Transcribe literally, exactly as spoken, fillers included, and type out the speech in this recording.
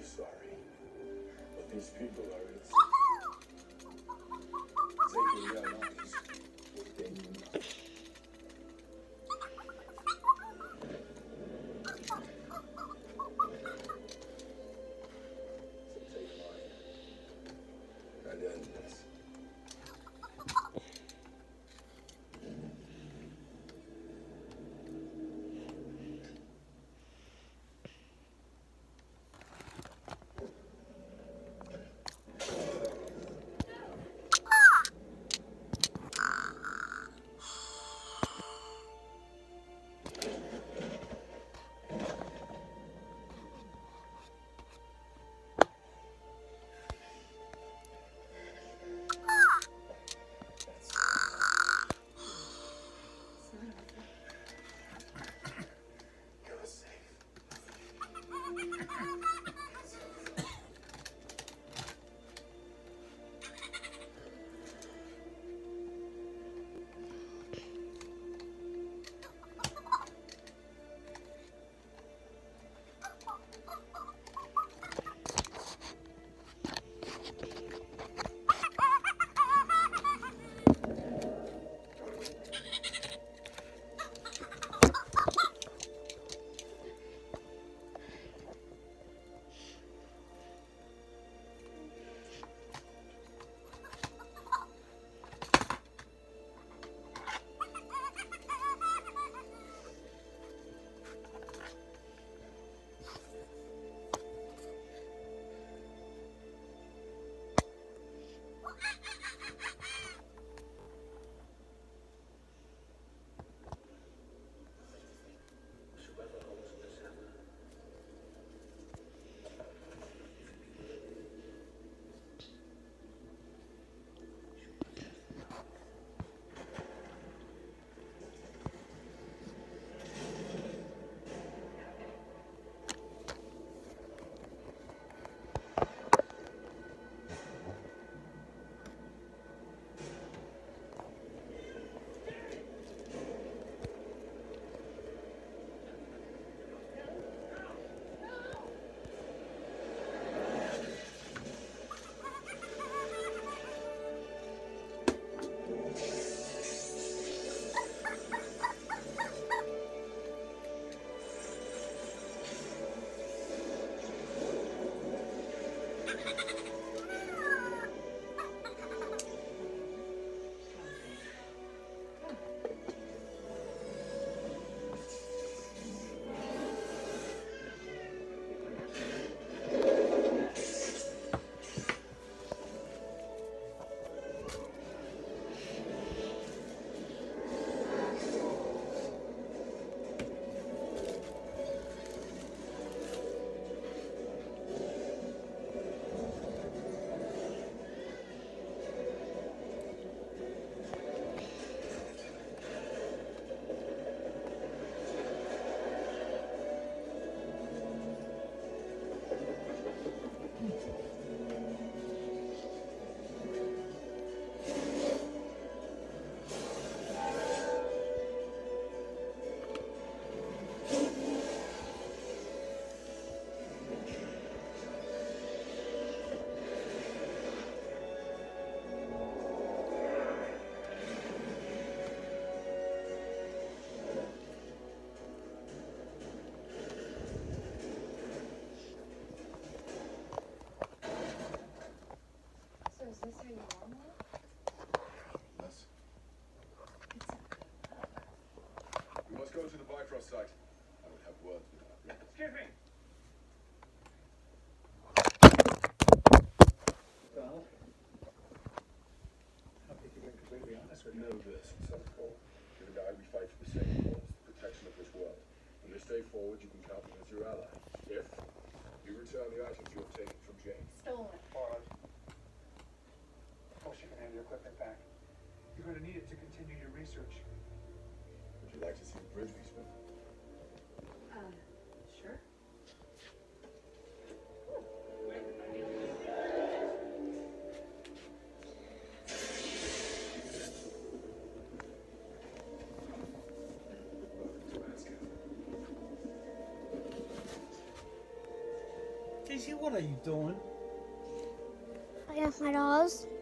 sorry, but these people are taking their lives within you. So take mine and end this. Go to the Bifrost site. I would have words with her. Excuse me. Well, I think you've been completely honest with me. Know this, son Paul. You're the guy we fight for the same cause, the protection of this world. From this day forward, you can count me as your ally. If you return the items you have taken from James. Stolen. Borrowed. Of course you can have your equipment back. You're going to need it to continue your research. Would you like to see the bridge we spent? Uh, sure. He's Daisy, what are you doing? I got my dolls.